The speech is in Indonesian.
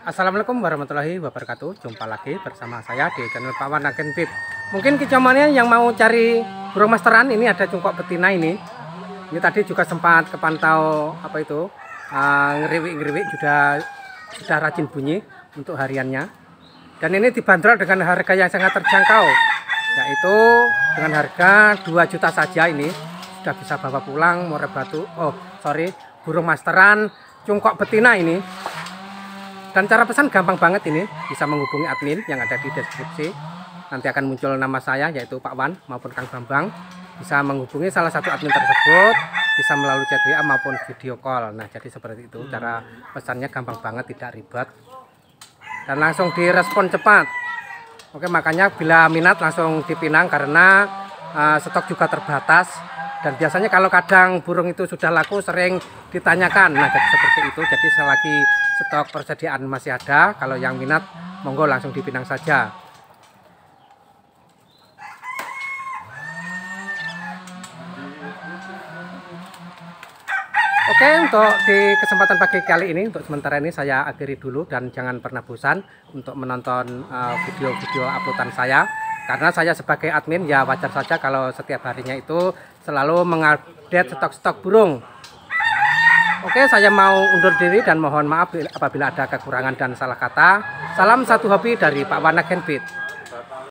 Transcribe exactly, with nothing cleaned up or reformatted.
Assalamualaikum warahmatullahi wabarakatuh. Jumpa lagi bersama saya di channel Pak Wan Agen Pip. Mungkin kicauannya yang mau cari burung masteran, ini ada cungkok betina ini. Ini tadi juga sempat kepantau apa itu uh, ngeriwik-ngeriwik sudah sudah rajin bunyi untuk hariannya. Dan ini dibanderol dengan harga yang sangat terjangkau, yaitu dengan harga dua juta saja. Ini sudah bisa bawa pulang muara batu. Oh sorry, burung masteran cungkok betina ini. Dan cara pesan gampang banget, ini bisa menghubungi admin yang ada di deskripsi. Nanti akan muncul nama saya, yaitu Pak Wan maupun Kang Bambang. Bisa menghubungi salah satu admin tersebut, bisa melalui chat W A maupun video call. Nah jadi seperti itu cara pesannya, gampang banget, tidak ribet dan langsung direspon cepat. Oke, makanya bila minat langsung dipinang karena uh, stok juga terbatas. Dan biasanya kalau kadang burung itu sudah laku sering ditanyakan. Nah jadi seperti itu, jadi selagi stok persediaan masih ada, kalau yang minat monggo langsung dipinang saja. Oke, untuk di kesempatan pagi kali ini, untuk sementara ini saya akhiri dulu, dan jangan pernah bosan untuk menonton video-video uh, uploadan saya. Karena saya sebagai admin ya wajar saja kalau setiap harinya itu selalu mengupdate stok-stok burung. Oke, saya mau undur diri dan mohon maaf apabila ada kekurangan dan salah kata. Salam satu hobi dari Pak Wan Agen Pip.